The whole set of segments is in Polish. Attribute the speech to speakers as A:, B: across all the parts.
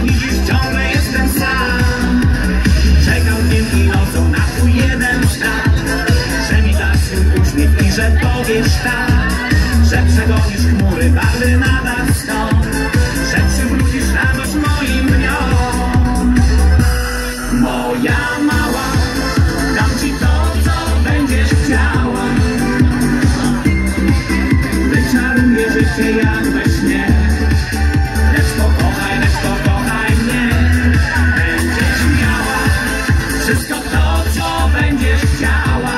A: widzisz, ciągle jestem sam. Czekam dniem i nocą na twój jeden sztab, że mi dasz swój uśmiech i że powiesz tak, że przegonisz chmury, barwy nadal stąd, że przywrócisz radość moim dniom. Moja mała, dam ci to, co będziesz chciała. Wyczaruję życie jak we śnie. Lecz pokochaj mnie. Będziesz miała wszystko to, co będziesz chciała.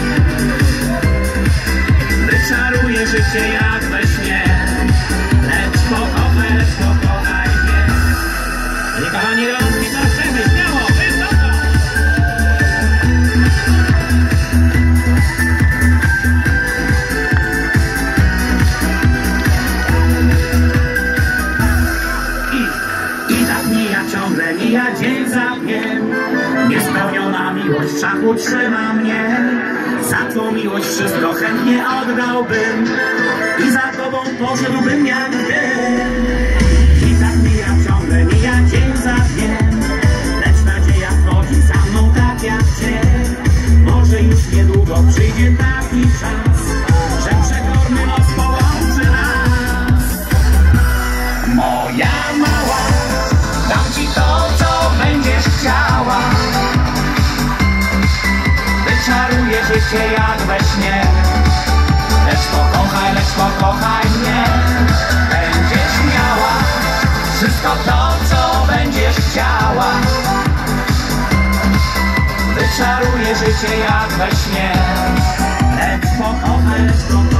A: Wyczaruję życie jak we śnie. Lecz pokochaj mnie. I kochani, rączki zaczniemy, śmiało, wysoko. I tak ciągle mija dzień za dniem. Niespełniona miłość w szachu trzyma mnie. Za twą miłość wszystko chętnie oddałbym i za tobą poszedłbym jak dym. I tak ciągle mija dzień za dniem, lecz nadzieja chodzi za mną tak jak cień. Może już niedługo przyjdzie taki czas, że przekorny los połączy nas. Moja mała, dam ci to, co będziesz chciała. Wyczaruję życie jak we śnie. Lecz pokochaj mnie. Będziesz miała wszystko to, co będziesz chciała. Wyczaruję życie jak we śnie. Lecz pokochaj